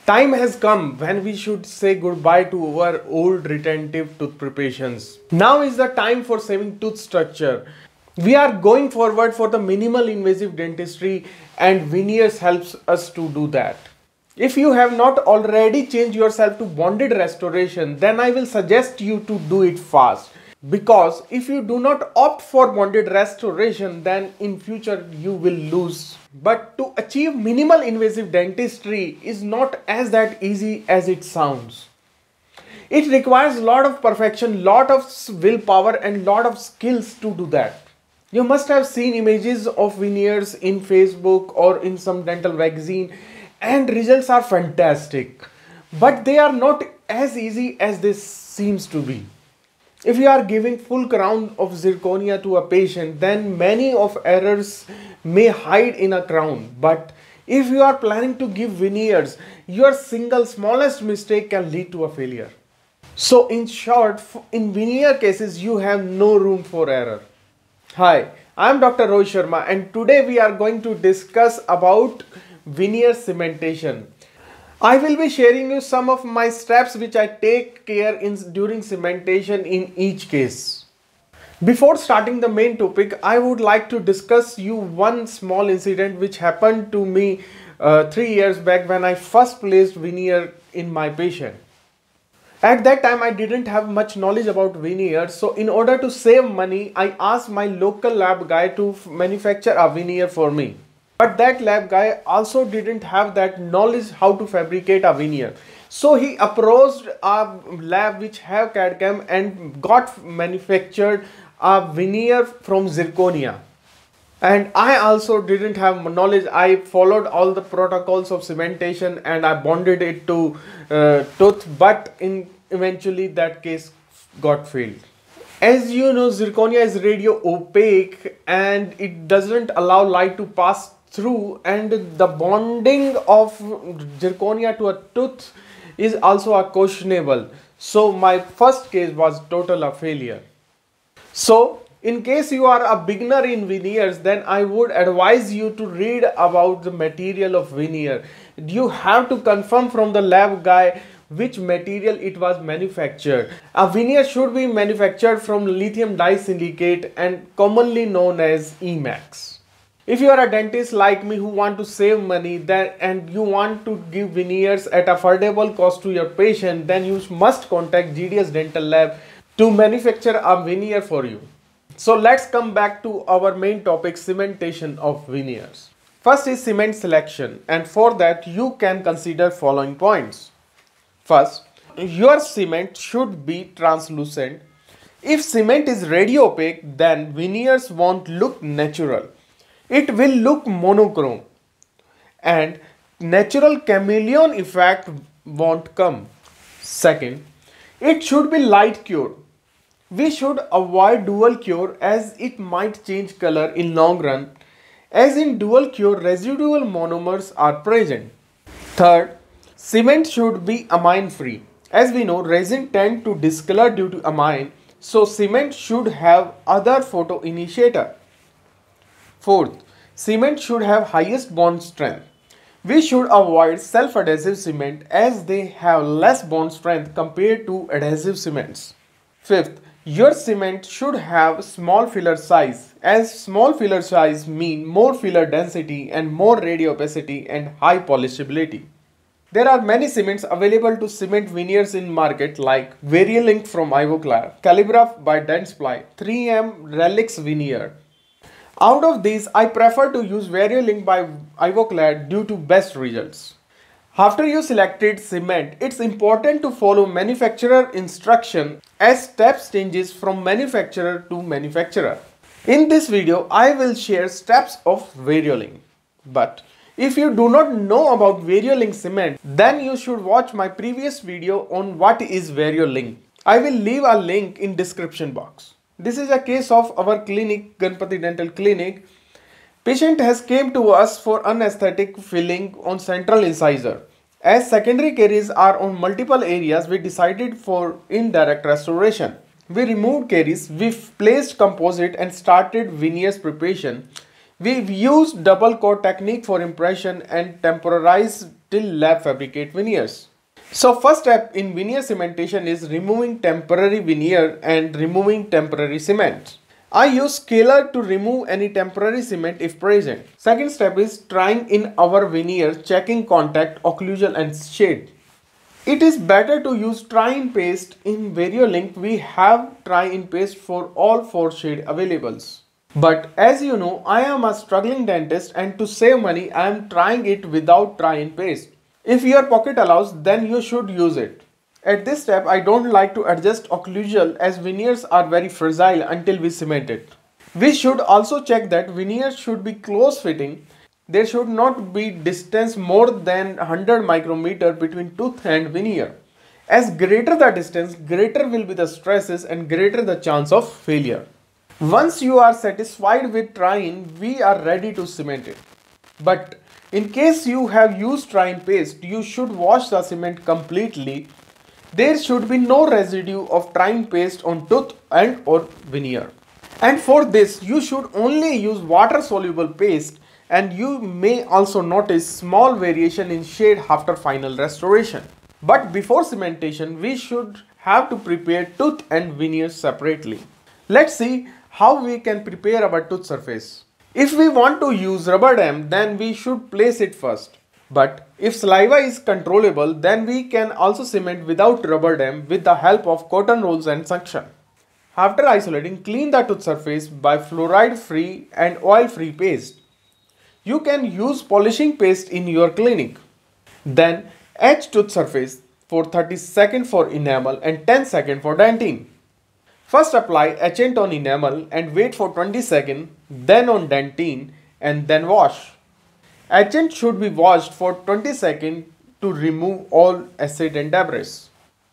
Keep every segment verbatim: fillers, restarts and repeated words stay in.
Time has come when we should say goodbye to our old retentive tooth preparations. Now is the time for saving tooth structure. We are going forward for the minimal invasive dentistry, and veneers helps us to do that. If you have not already changed yourself to bonded restoration, then I will suggest you to do it fast. Because if you do not opt for bonded restoration, then in future you will lose. But to achieve minimal invasive dentistry is not as that easy as it sounds. It requires a lot of perfection, lot of willpower and lot of skills to do that. You must have seen images of veneers in Facebook or in some dental magazine, and results are fantastic. But they are not as easy as this seems to be. If you are giving full crown of zirconia to a patient, then many of errors may hide in a crown. But if you are planning to give veneers, your single smallest mistake can lead to a failure. So in short, in veneer cases, you have no room for error. Hi, I am Doctor Rohit Sharma, and today we are going to discuss about veneer cementation. I will be sharing you some of my steps which I take care in during cementation in each case. Before starting the main topic, I would like to discuss you one small incident which happened to me uh, three years back when I first placed veneer in my patient. At that time I didn't have much knowledge about veneer, so in order to save money, I asked my local lab guy to manufacture a veneer for me. But that lab guy also didn't have that knowledge how to fabricate a veneer. So he approached a lab which have C A D C A M and got manufactured a veneer from zirconia. And I also didn't have knowledge. I followed all the protocols of cementation and I bonded it to uh, tooth, but in eventually that case got failed. As you know, zirconia is radio opaque and it doesn't allow light to pass through, and the bonding of zirconia to a tooth is also a questionable. So my first case was total a failure. So in case you are a beginner in veneers, then I would advise you to read about the material of veneer. You have to confirm from the lab guy which material it was manufactured. A veneer should be manufactured from lithium disilicate and commonly known as E MAX. If you are a dentist like me who want to save money then and you want to give veneers at affordable cost to your patient, then you must contact G D S Dental Lab to manufacture a veneer for you. So let's come back to our main topic, cementation of veneers. First is cement selection, and for that you can consider following points. First, your cement should be translucent. If cement is radio opaque, then veneers won't look natural. It will look monochrome and natural chameleon effect won't come. Second, it should be light cured. We should avoid dual cure as it might change color in long run, as in dual cure residual monomers are present. Third, cement should be amine free. As we know, resin tend to discolor due to amine, so cement should have other photoinitiator. Fourth, cement should have highest bond strength. We should avoid self-adhesive cement as they have less bond strength compared to adhesive cements. Fifth, your cement should have small filler size, as small filler size mean more filler density and more radio opacity and high polishability. There are many cements available to cement veneers in market like Variolink from Ivoclar, Caligraph by Dentsply, three M Relix veneer. Out of these, I prefer to use Variolink by Ivoclar due to best results. After you selected cement, it's important to follow manufacturer instruction as steps changes from manufacturer to manufacturer. In this video, I will share steps of Variolink. But if you do not know about Variolink cement, then you should watch my previous video on what is Variolink. I will leave a link in description box. This is a case of our clinic, Ganpati Dental Clinic. Patient has came to us for anesthetic filling on central incisor. As secondary caries are on multiple areas, we decided for indirect restoration. We removed caries, we placed composite and started veneers preparation. We used double coat technique for impression and temporized still lab fabricate veneers. So first step in veneer cementation is removing temporary veneer and removing temporary cement. I use scaler to remove any temporary cement if present. Second step is trying in our veneer, checking contact, occlusal and shade. It is better to use try-in paste. In VarioLink we have try-in paste for all four shade availables. But as you know, I am a struggling dentist and to save money I am trying it without try-in paste. If your pocket allows, then you should use it. At this step, I don't like to adjust occlusal as veneers are very fragile until we cement it. We should also check that veneers should be close fitting. There should not be distance more than one hundred micrometer between tooth and veneer. As greater the distance, greater will be the stresses and greater the chance of failure. Once you are satisfied with try-in, we are ready to cement it. But in case you have used try-in paste, you should wash the cement completely. There should be no residue of try-in paste on tooth and or veneer. And for this, you should only use water-soluble paste, and you may also notice small variation in shade after final restoration. But before cementation, we should have to prepare tooth and veneer separately. Let's see how we can prepare our tooth surface. If we want to use rubber dam, then we should place it first. But if saliva is controllable, then we can also cement without rubber dam with the help of cotton rolls and suction. After isolating, clean the tooth surface by fluoride free and oil free paste. You can use polishing paste in your clinic. Then etch tooth surface for thirty seconds for enamel and ten seconds for dentine. First apply etchant on enamel and wait for twenty seconds, then on dentine and then wash. Etchant should be washed for twenty seconds to remove all acid and debris.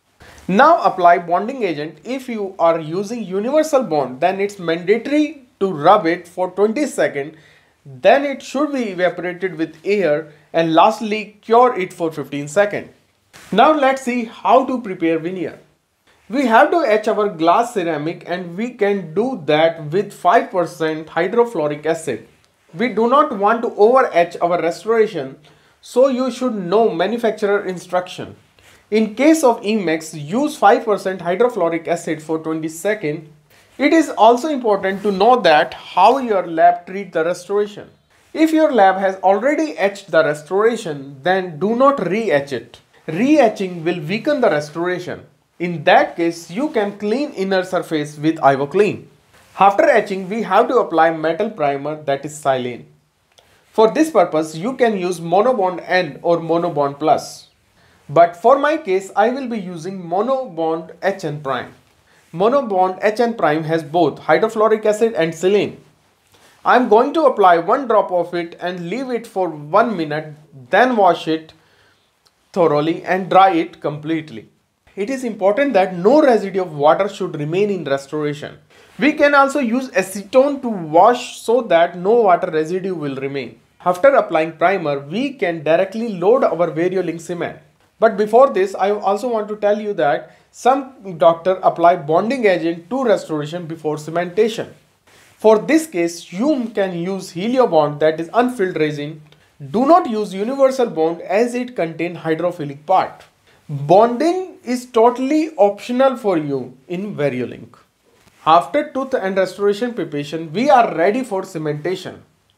Now apply bonding agent. If you are using universal bond, then it's mandatory to rub it for twenty seconds. Then it should be evaporated with air and lastly cure it for fifteen seconds. Now let's see how to prepare veneer. We have to etch our glass ceramic and we can do that with five percent hydrofluoric acid. We do not want to over etch our restoration, so you should know manufacturer instruction. In case of Emax, use five percent hydrofluoric acid for twenty seconds. It is also important to know that how your lab treats the restoration. If your lab has already etched the restoration, then do not re-etch it. Re-etching will weaken the restoration. In that case, you can clean inner surface with IvoClean. After etching, we have to apply metal primer, that is silane. For this purpose, you can use Monobond N or Monobond Plus. But for my case, I will be using Monobond H N Prime. Monobond H N Prime has both hydrofluoric acid and silane. I am going to apply one drop of it and leave it for one minute, then wash it thoroughly and dry it completely. It is important that no residue of water should remain in restoration. We can also use acetone to wash so that no water residue will remain. After applying primer, we can directly load our VarioLink cement. But before this, I also want to tell you that some doctors apply bonding agent to restoration before cementation. For this case, you can use Heliobond, that is unfilled resin. Do not use universal bond as it contains hydrophilic part. Bonding is totally optional for you in VarioLink. After tooth and restoration preparation, we are ready for cementation.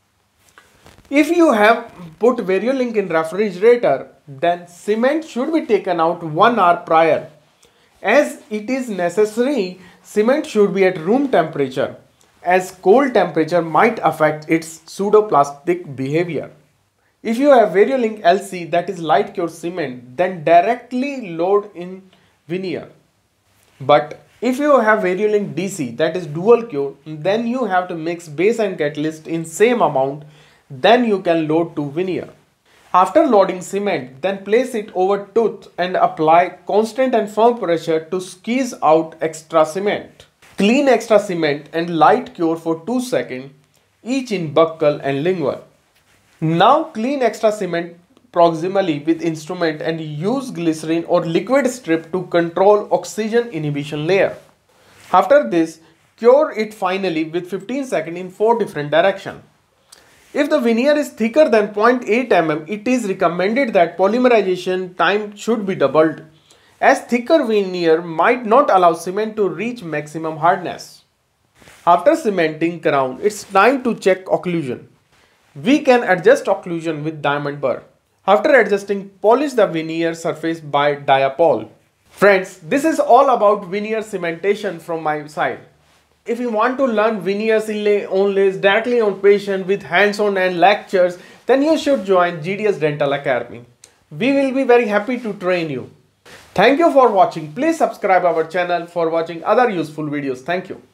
If you have put VarioLink in refrigerator, then cement should be taken out one hour prior. As it is necessary, cement should be at room temperature, as cold temperature might affect its pseudoplastic behavior. If you have VarioLink L C, that is light cure cement, then directly load in veneer. But if you have VarioLink D C, that is dual cure, then you have to mix base and catalyst in same amount, then you can load to veneer. After loading cement, then place it over tooth and apply constant and firm pressure to squeeze out extra cement. Clean extra cement and light cure for two seconds, each in buccal and lingual. Now clean extra cement proximally with instrument and use glycerin or liquid strip to control oxygen inhibition layer. After this, cure it finally with fifteen seconds in four different directions. If the veneer is thicker than zero point eight millimeters, it is recommended that polymerization time should be doubled, as thicker veneer might not allow cement to reach maximum hardness. After cementing crown, it's time to check occlusion. We can adjust occlusion with diamond burr. After adjusting, polish the veneer surface by diapol. Friends, this is all about veneer cementation from my side. If you want to learn veneers inlay onlays directly on patient with hands-on and lectures, then you should join G D S Dental Academy. We will be very happy to train you. Thank you for watching. Please subscribe our channel for watching other useful videos. Thank you.